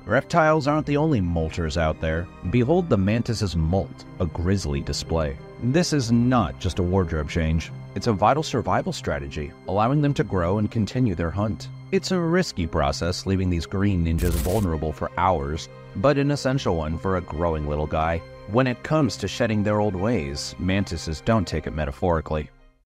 Reptiles aren't the only molters out there. Behold the mantis's molt, a grisly display. This is not just a wardrobe change. It's a vital survival strategy, allowing them to grow and continue their hunt. It's a risky process, leaving these green ninjas vulnerable for hours, but an essential one for a growing little guy. When it comes to shedding their old ways, mantises don't take it metaphorically.